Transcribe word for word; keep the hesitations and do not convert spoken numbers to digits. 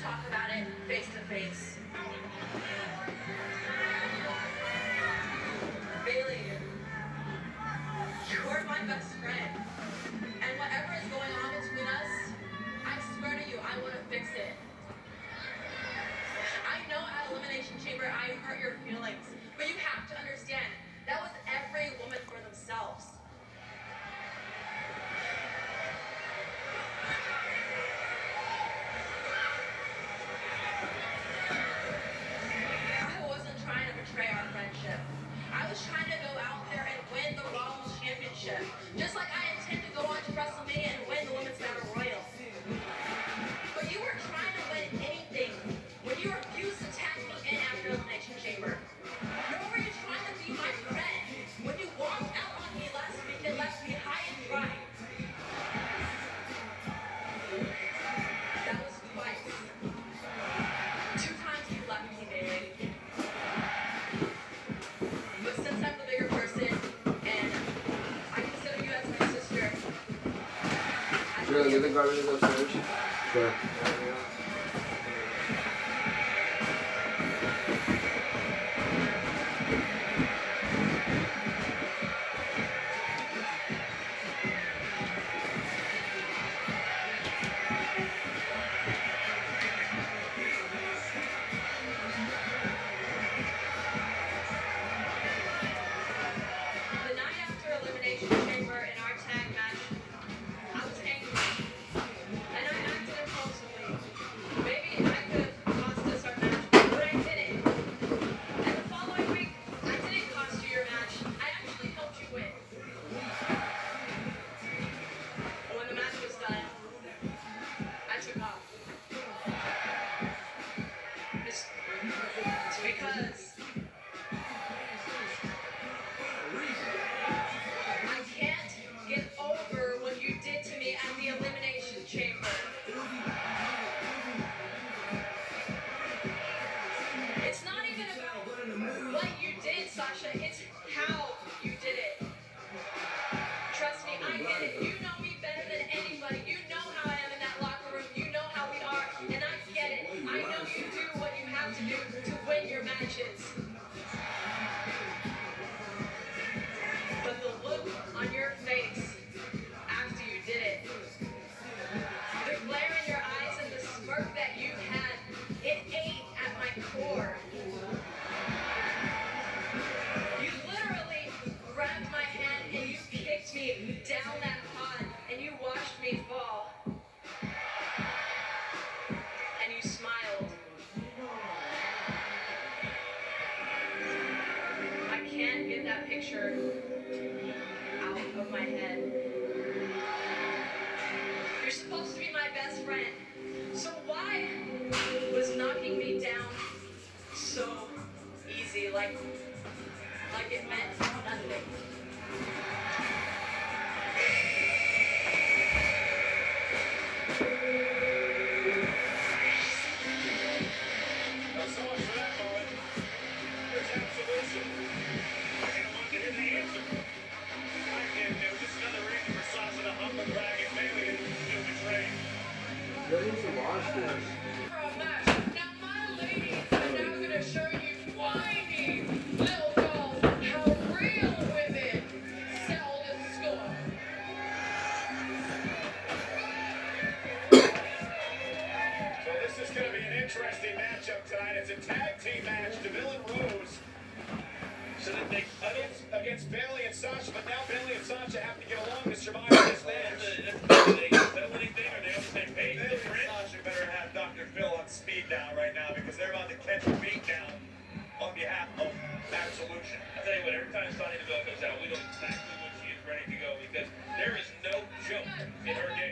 talk about it face to face. Bailey, you're my best friend. And whatever is going on between us, I swear to you, I want to fix it. I know at Elimination Chamber I hurt your feelings, but you have to understand, that was every woman for themselves. I wasn't trying to betray our friendship. I was trying to go out there and win the Raw Championship, just like I intend to go on to WrestleMania and win the Women's Battle Royal. But you were trying to win anything when you refused to tag me in after Elimination Chamber. Nor were you trying to be my friend when you walked out on me last week and left me high and dry. That was twice. Two times you left me, baby. But since I'm the bigger person and I consider you as my sister, I Really, you think garbage is upstairs? Sure. the night after Elimination Chamber in our tag match, I was angry. And I acted impulsively. Maybe I could have cost us our match, but I didn't. And the following week, I didn't cost you your match. I actually helped you win. And when the match was done, I took off. It's, it's because I can't get over what you did to me at the Elimination Chamber. It's not even about what you did, Sasha. It's how you did it. Trust me, I get it. You know me better than anybody. You know how I am in that locker room. You know how we are, and I get it. I know you do what you have to do to win your matches. But the look on your face after you did it, the glare in your eyes and the smirk that you had, it ate at my core. You literally grabbed my hand and you kicked me down that pond and you watched me fall. And you smiled. I can't get that picture out of my head. You're supposed to be my best friend. So why was knocking me down so easy, like, like it meant nothing? Well, so much for that moment. There's absolution. I didn't want to hear the answer. I didn't. It was just another reason for Sasha to humble brag and Bailey to feel betrayed. They need to wash this. For a match. Now my ladies are now gonna show you whiny little girls how real women sell the score. So this is going to be an interesting matchup tonight. It's a tag team match. DeVille and Rose. So that they against, against Bailey and Sasha, but now Bailey and Sasha have to get along to survive this match. Is that anything, or they on the same page? Bailey and Sasha better have Doctor Phil on speed dial right now because they're about to catch a beat down on behalf of Absolution. I tell you what, every time Sonya Deville goes out, we know exactly when she is ready to go because there is no joke in her